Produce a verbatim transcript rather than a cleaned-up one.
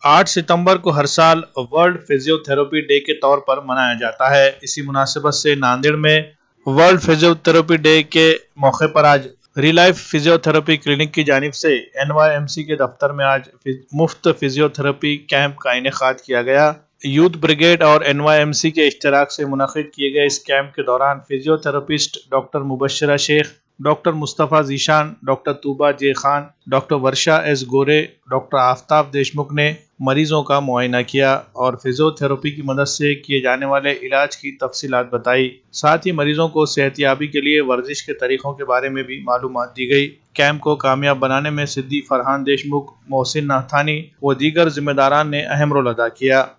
आठ सितंबर को हर साल वर्ल्ड फिजियोथेरेपी डे के तौर पर मनाया जाता है। इसी मुनासिबत से नांदेड़ में वर्ल्ड फिजियोथेरेपी डे के मौके पर आज रिलाइफ फिजियोथेरेपी क्लिनिक की जानिब से एन वाई एम सी के दफ्तर में आज मुफ्त फिजियोथेरेपी कैंप का इनेकाद किया गया। यूथ ब्रिगेड और एन वाई एम सी के इश्तराक से मुनक़िद किए गए इस कैंप के दौरान physiotherapist doctor Mubashra Shaikh, doctor Mustafa Zeeshan, doctor Tuba J Khan, doctor Varsha S Gore, doctor Aftab Deshmukh ने मरीजों का मुआयना किया और फिजियोथेरेपी की मदद से किए जाने वाले इलाज की तफसीलात बताई। साथ ही मरीजों को सेहतियाबी के लिए वर्जिश के तरीक़ों के बारे में भी मालूमात दी गई। कैंप को कामयाब बनाने में सिद्दी फरहान देशमुख, मोहसिन नाथानी व दीगर जिम्मेदारान ने अहम रोल अदा किया।